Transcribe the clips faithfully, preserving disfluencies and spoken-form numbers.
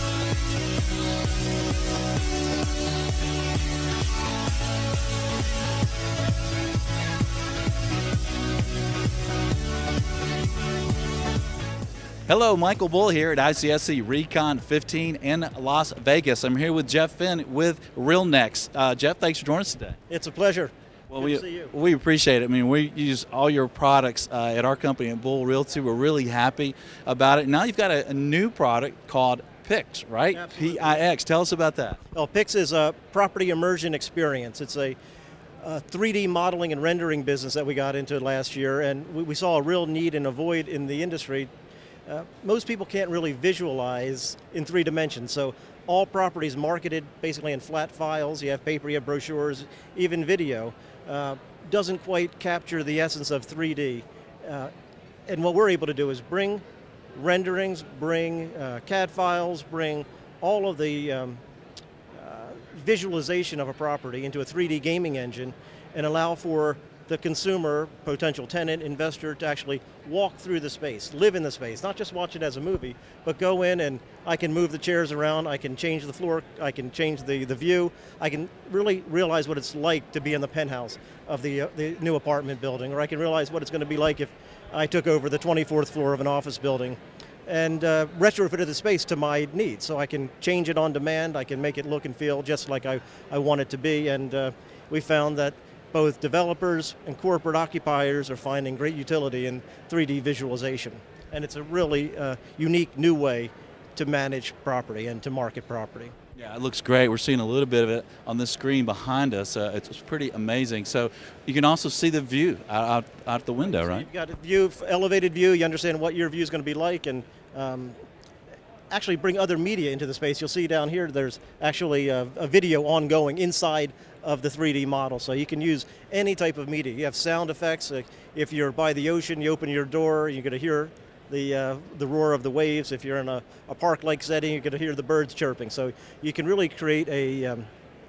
Hello, Michael Bull here at I C S C Recon fifteen in Las Vegas. I'm here with Jeff Finn with RealNex. Uh, Jeff, thanks for joining us today. It's a pleasure. Well, Good we, to see you. we appreciate it. I mean, we use all your products uh, at our company at Bull Realty. We're really happy about it. Now you've got a, a new product called PIX, right? Absolutely. P I X. Tell us about that. Well, PIX is a property immersion experience. It's a, a three D modeling and rendering business that we got into last year, and we, we saw a real need and a void in the industry. Uh, most people can't really visualize in three dimensions, so all properties marketed basically in flat files. You have paper, you have brochures, even video. Uh, doesn't quite capture the essence of three D. Uh, and what we're able to do is bring renderings, bring uh, C A D files, bring all of the um, uh, visualization of a property into a three D gaming engine and allow for the consumer, potential tenant, investor to actually walk through the space, live in the space, not just watch it as a movie, but go in and I can move the chairs around, I can change the floor, I can change the, the view, I can really realize what it's like to be in the penthouse of the, uh, the new apartment building, or I can realize what it's going to be like if I took over the twenty-fourth floor of an office building and uh, retrofitted the space to my needs. So I can change it on demand, I can make it look and feel just like I, I want it to be, and uh, we found that both developers and corporate occupiers are finding great utility in three D visualization. And it's a really uh, unique new way to manage property and to market property. Yeah, it looks great. We're seeing a little bit of it on the screen behind us. Uh, it's pretty amazing. So you can also see the view out, out, out the window, so right? You've got a view, elevated view, you understand what your view is going to be like, and um, actually bring other media into the space. You'll see down here there's actually a, a video ongoing inside of the three D model, so you can use any type of media. You have sound effects. Like if you're by the ocean, you open your door, you're going to hear the uh, the roar of the waves. If you're in a, a park-like setting, you're going to hear the birds chirping. So you can really create a um,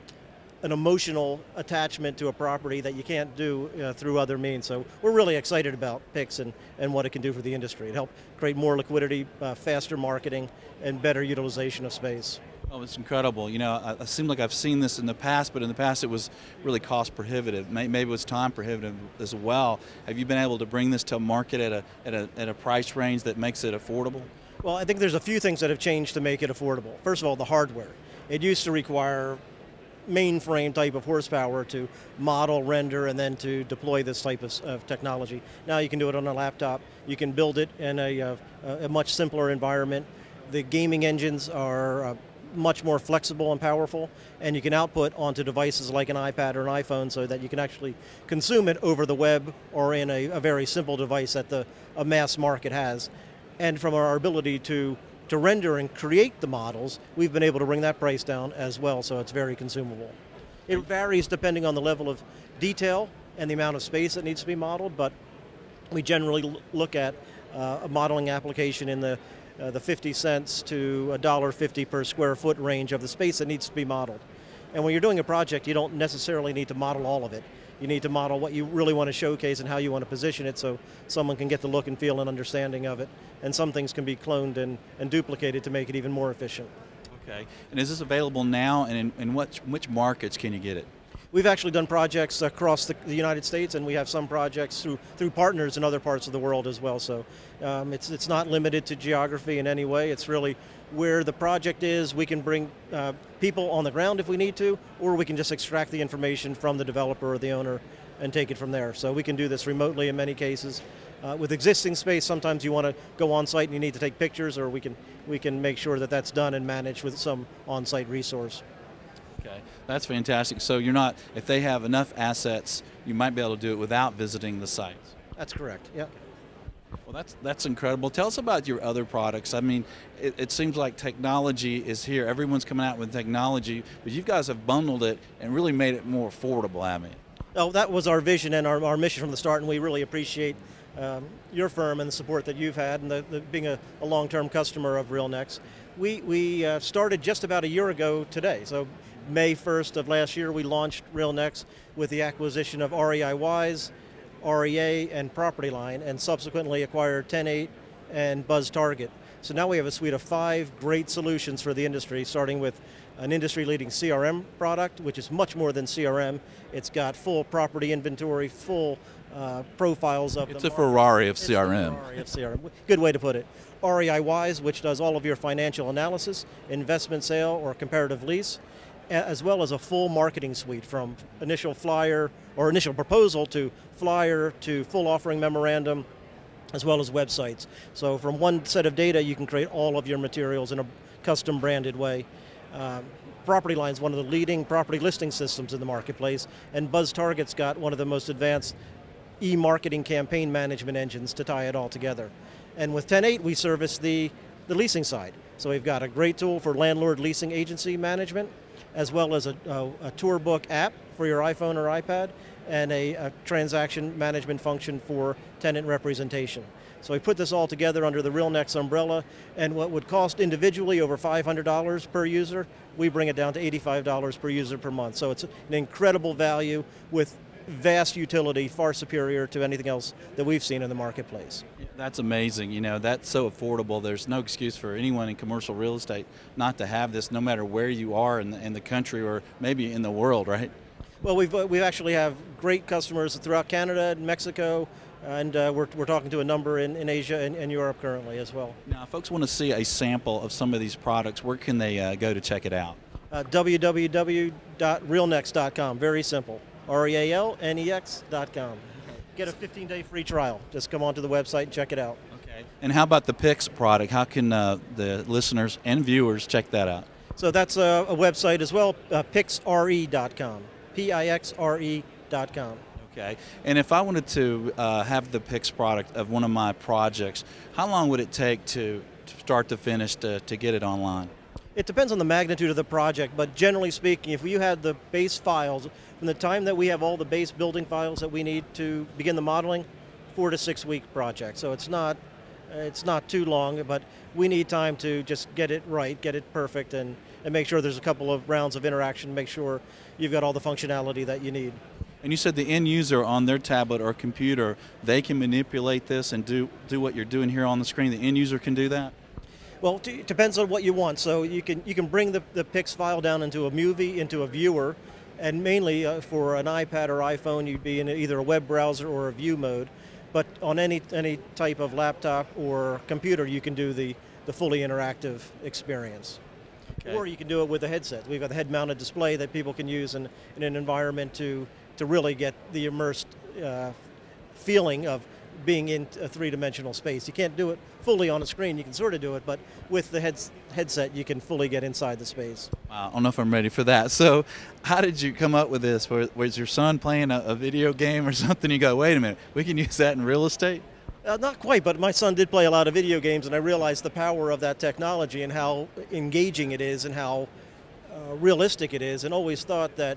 an emotional attachment to a property that you can't do uh, through other means. So we're really excited about PIX and, and what it can do for the industry. It helps create more liquidity, uh, faster marketing, and better utilization of space. Oh, it's incredible. You know, I, I seem like I've seen this in the past, but in the past it was really cost prohibitive. Maybe it was time prohibitive as well. Have you been able to bring this to market at a, at a, at a price range that makes it affordable? Well, I think there's a few things that have changed to make it affordable. First of all, the hardware. It used to require mainframe type of horsepower to model, render, and then to deploy this type of, of technology. Now you can do it on a laptop. You can build it in a, a, a much simpler environment. The gaming engines are uh, much more flexible and powerful, and you can output onto devices like an iPad or an iPhone so that you can actually consume it over the web or in a, a very simple device that the a mass market has. And from our ability to, to render and create the models, we've been able to bring that price down as well, so it's very consumable. It varies depending on the level of detail and the amount of space that needs to be modeled, but we generally look at uh, a modeling application in the Uh, the fifty cents to a dollar fifty per square foot range of the space that needs to be modeled. And when you're doing a project, you don't necessarily need to model all of it. You need to model what you really want to showcase and how you want to position it so someone can get the look and feel and understanding of it. And some things can be cloned and, and duplicated to make it even more efficient. Okay, and is this available now, and in, in what, which markets can you get it? We've actually done projects across the, the United States, and we have some projects through through partners in other parts of the world as well. So um, it's it's not limited to geography in any way. It's really where the project is. We can bring uh, people on the ground if we need to, or we can just extract the information from the developer or the owner and take it from there. So we can do this remotely in many cases. Uh, with existing space, sometimes you want to go on site and you need to take pictures, or we can we can make sure that that's done and managed with some on-site resource. Okay, that's fantastic. So you're not, if they have enough assets, you might be able to do it without visiting the sites. That's correct, yeah. Well, that's that's incredible. Tell us about your other products. I mean, it, it seems like technology is here. Everyone's coming out with technology, but you guys have bundled it and really made it more affordable, haven't you? Oh, that was our vision and our, our mission from the start, and we really appreciate um, your firm and the support that you've had, and the, the, being a, a long-term customer of RealNex. We, we uh, started just about a year ago today, so May first of last year we launched RealNex with the acquisition of R E I Wise, R E A, and Property Line, and subsequently acquired ten eight and Buzz Target. So now we have a suite of five great solutions for the industry, starting with an industry-leading C R M product, which is much more than C R M. It's got full property inventory, full uh, profiles of It's the a Ferrari of It's C R M. the Ferrari of C R M. Good way to put it. R E I Wise, which does all of your financial analysis, investment sale, or comparative lease, as well as a full marketing suite from initial flyer or initial proposal to flyer to full offering memorandum, as well as websites. So from one set of data, you can create all of your materials in a custom branded way. Um, Property Line's one of the leading property listing systems in the marketplace, and BuzzTarget's got one of the most advanced e-marketing campaign management engines to tie it all together. And with ten eight, we service the, the leasing side. So we've got a great tool for landlord leasing agency management, as well as a, a, a tour book app for your iPhone or iPad, and a, a transaction management function for tenant representation. So we put this all together under the RealNex umbrella, and what would cost individually over five hundred dollars per user, we bring it down to eighty-five dollars per user per month. So it's an incredible value with vast utility, far superior to anything else that we've seen in the marketplace. That's amazing. You know, that's so affordable. There's no excuse for anyone in commercial real estate not to have this, no matter where you are in the, in the country or maybe in the world, right? Well, we've, uh, we actually have great customers throughout Canada and Mexico, and uh, we're, we're talking to a number in, in Asia and, and Europe currently as well. Now, if folks want to see a sample of some of these products, where can they uh, go to check it out? Uh, w w w dot realnex dot com, very simple. R E A L N E X dot com. Get a fifteen day free trial. Just come onto the website and check it out. Okay. And how about the PIX product? How can uh, the listeners and viewers check that out? So that's a, a website as well, uh, pix r e dot com. P I X R E dot com. Okay. And if I wanted to uh, have the PIX product of one of my projects, how long would it take to, to start to finish to, to get it online? It depends on the magnitude of the project, but generally speaking, if you had the base files, from the time that we have all the base building files that we need to begin the modeling, four to six week project. So it's not, it's not too long, but we need time to just get it right, get it perfect, and, and make sure there's a couple of rounds of interaction, make sure you've got all the functionality that you need. And you said the end user on their tablet or computer, they can manipulate this and do, do what you're doing here on the screen. The end user can do that? Well, it depends on what you want. So you can you can bring the, the PIX file down into a movie, into a viewer, and mainly uh, for an iPad or iPhone, you'd be in either a web browser or a view mode. But on any any type of laptop or computer, you can do the, the fully interactive experience. Okay. Or you can do it with a headset. We've got the head-mounted display that people can use in, in an environment to, to really get the immersed uh, feeling of being in a three-dimensional space. You can't do it fully on a screen, you can sort of do it, but with the heads, headset you can fully get inside the space. Wow, I don't know if I'm ready for that. So how did you come up with this? Was your son playing a, a video game or something? You go, wait a minute, we can use that in real estate? Uh, not quite, but my son did play a lot of video games, and I realized the power of that technology and how engaging it is and how uh, realistic it is, and always thought that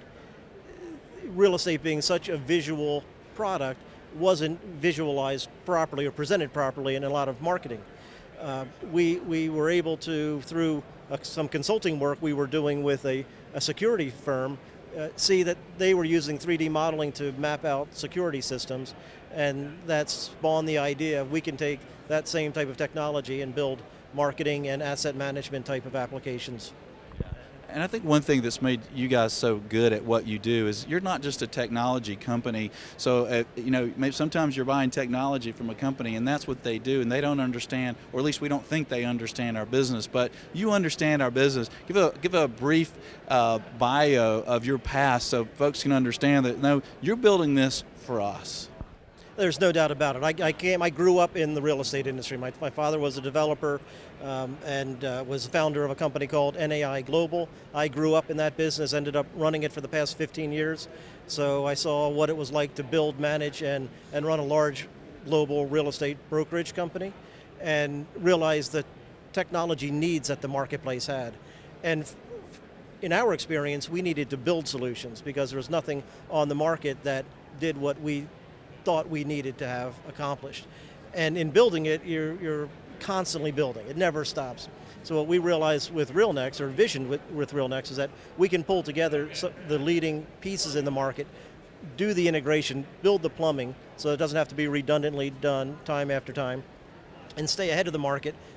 real estate being such a visual product wasn't visualized properly or presented properly in a lot of marketing. Uh, we, we were able to, through uh, some consulting work we were doing with a, a security firm, uh, see that they were using three D modeling to map out security systems, and that spawned the idea of we can take that same type of technology and build marketing and asset management type of applications. And I think one thing that's made you guys so good at what you do is you're not just a technology company. So, uh, you know, maybe sometimes you're buying technology from a company and that's what they do, and they don't understand, or at least we don't think they understand our business, but you understand our business. Give a, give a brief uh, bio of your past so folks can understand that, no, you're building this for us. There's no doubt about it. I, I came, I grew up in the real estate industry. My, my father was a developer um, and uh, was the founder of a company called N A I Global. I grew up in that business, ended up running it for the past fifteen years. So I saw what it was like to build, manage, and, and run a large global real estate brokerage company, and realized the technology needs that the marketplace had. And in our experience, we needed to build solutions because there was nothing on the market that did what we thought we needed to have accomplished. And in building it, you're, you're constantly building. It never stops. So what we realized with RealNex, or vision with, with RealNex, is that we can pull together the leading pieces in the market, do the integration, build the plumbing, so it doesn't have to be redundantly done time after time, and stay ahead of the market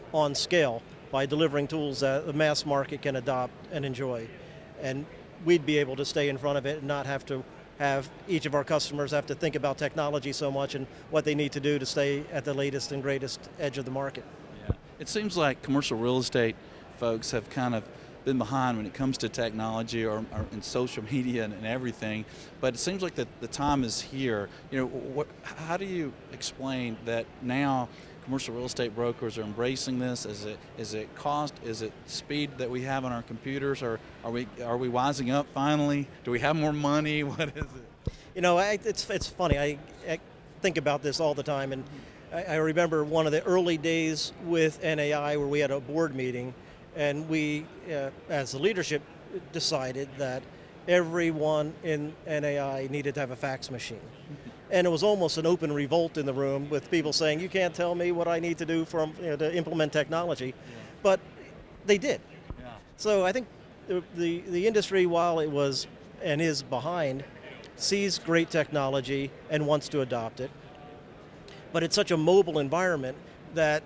on scale by delivering tools that the mass market can adopt and enjoy. And we'd be able to stay in front of it and not have to have each of our customers have to think about technology so much and what they need to do to stay at the latest and greatest edge of the market. Yeah. It seems like commercial real estate folks have kind of been behind when it comes to technology or, or in social media and, and everything, but it seems like the, the time is here. You know, what, how do you explain that now commercial real estate brokers are embracing this? Is it is it cost? Is it speed that we have on our computers? Or are we are we wising up finally? Do we have more money? What is it? You know, I, it's it's funny. I, I think about this all the time, and I, I remember one of the early days with N A I where we had a board meeting, and we, uh, as the leadership, decided that everyone in N A I needed to have a fax machine. And it was almost an open revolt in the room with people saying, you can't tell me what I need to do from, you know, to implement technology. Yeah. But they did. Yeah. So I think the, the, the industry, while it was and is behind, sees great technology and wants to adopt it. But it's such a mobile environment that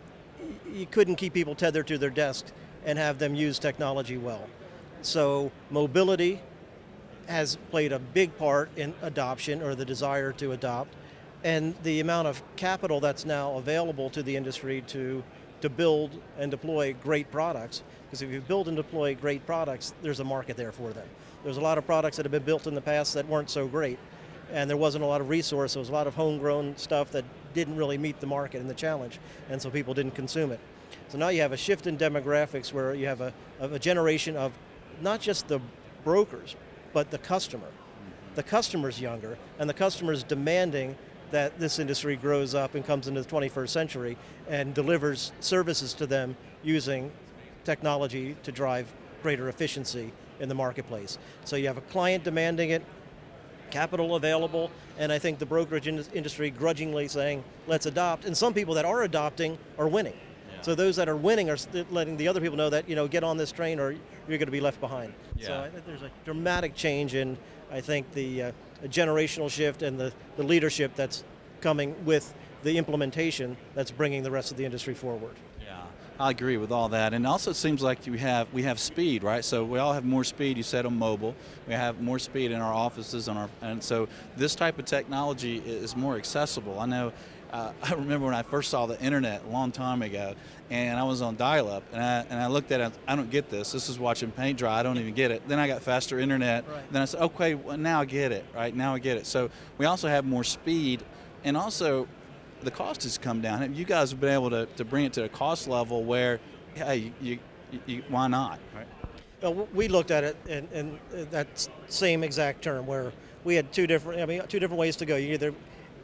you couldn't keep people tethered to their desk and have them use technology well. So mobility has played a big part in adoption or the desire to adopt, and the amount of capital that's now available to the industry to, to build and deploy great products, because if you build and deploy great products, there's a market there for them. There's a lot of products that have been built in the past that weren't so great, and there wasn't a lot of resource, there was a lot of homegrown stuff that didn't really meet the market and the challenge, and so people didn't consume it. So now you have a shift in demographics where you have a, a generation of not just the brokers, but the customer. The customer's younger, and the customer's demanding that this industry grows up and comes into the twenty-first century and delivers services to them using technology to drive greater efficiency in the marketplace. So you have a client demanding it, capital available, and I think the brokerage in industry grudgingly saying, let's adopt, and some people that are adopting are winning. Yeah. So those that are winning are letting the other people know that, you know, get on this train or you're going to be left behind. Yeah. So I think there's a dramatic change in, I think, the uh, generational shift and the, the leadership that's coming with the implementation that's bringing the rest of the industry forward. Yeah, I agree with all that. And also it seems like we have, we have speed, right? So we all have more speed, you said on mobile. We have more speed in our offices, on our, and so this type of technology is more accessible. I know Uh, I remember when I first saw the internet a long time ago, and I was on dial-up, and I, and I looked at it, I don't get this. This is watching paint dry, I don't even get it. Then I got faster internet, right. Then I said, okay, well, now I get it, right? Now I get it. So we also have more speed, and also the cost has come down. You guys have been able to, to bring it to a cost level where, hey, you, you, you, why not, right? Well, we looked at it in, in that same exact term where we had two different, I mean, two different ways to go. You either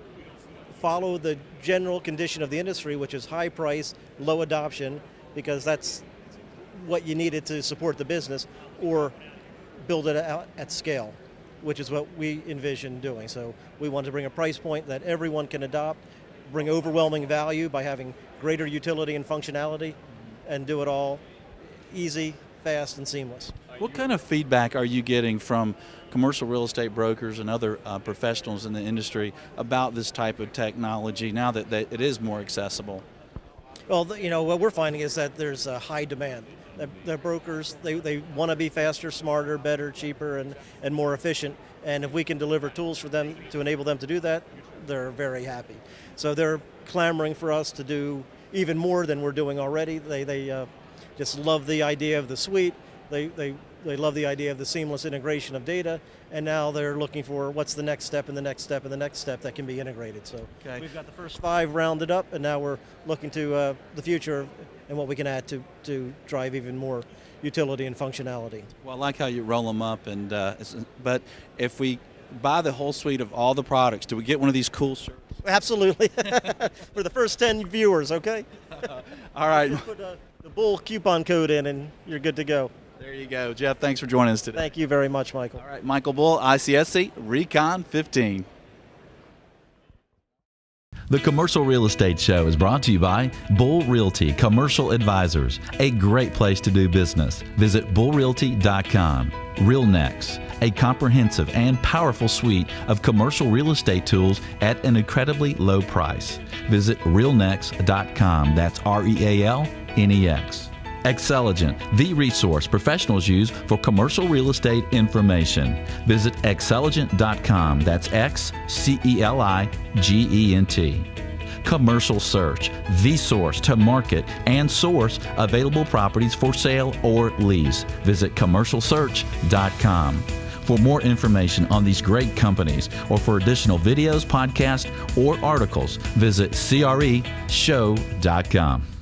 follow the general condition of the industry, which is high price, low adoption, because that's what you needed to support the business, or build it out at scale, which is what we envision doing. So we want to bring a price point that everyone can adopt, bring overwhelming value by having greater utility and functionality, and do it all easy, fast, and seamless. What kind of feedback are you getting from commercial real estate brokers and other uh, professionals in the industry about this type of technology now that they, it is more accessible? Well, you know, what we're finding is that there's a high demand. The, the brokers, they, they want to be faster, smarter, better, cheaper, and, and more efficient. And if we can deliver tools for them to enable them to do that, they're very happy. So they're clamoring for us to do even more than we're doing already. They, they uh, just love the idea of the suite. They, they, they love the idea of the seamless integration of data, and now they're looking for what's the next step and the next step and the next step that can be integrated. So okay. We've got the first five rounded up, and now we're looking to uh, the future and what we can add to, to drive even more utility and functionality. Well, I like how you roll them up, and uh, but if we buy the whole suite of all the products, do we get one of these cool shirts? Absolutely. For the first ten viewers, okay? All right. Just put uh, the Bull coupon code in and you're good to go. There you go. Jeff, thanks for joining us today. Thank you very much, Michael. All right, Michael Bull, I C S C, Recon fifteen. The Commercial Real Estate Show is brought to you by Bull Realty Commercial Advisors, a great place to do business. Visit bull realty dot com. RealNex, a comprehensive and powerful suite of commercial real estate tools at an incredibly low price. Visit real nex dot com. That's R E A L N E X. Xceligent, the resource professionals use for commercial real estate information. Visit xceligent dot com. That's X C E L I G E N T. Commercial Search, the source to market and source available properties for sale or lease. Visit commercial search dot com. For more information on these great companies or for additional videos, podcasts, or articles, visit C R E show dot com.